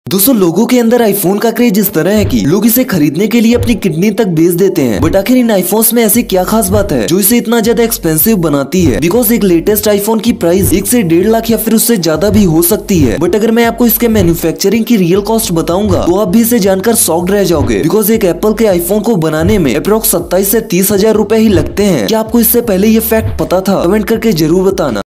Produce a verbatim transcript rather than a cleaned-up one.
दोस्तों लोगों के अंदर आईफोन का क्रेज इस तरह है कि लोग इसे खरीदने के लिए अपनी किडनी तक बेच देते हैं। बट आखिर इन आईफोन्स में ऐसी क्या खास बात है जो इसे इतना ज्यादा एक्सपेंसिव बनाती है? बिकॉज एक लेटेस्ट आईफोन की प्राइस एक से डेढ़ लाख या फिर उससे ज्यादा भी हो सकती है। बट अगर मैं आपको इसके मैन्युफैक्चरिंग की रियल कॉस्ट बताऊंगा तो आप भी इसे जानकर शॉक्ड रह जाओगे। बिकॉज एक एप्पल के आईफोन को बनाने में अप्रोक्स सत्ताईस से तीस हजार रूपए ही लगते हैं। क्या आपको इससे पहले ये फैक्ट पता था? कमेंट करके जरूर बताना।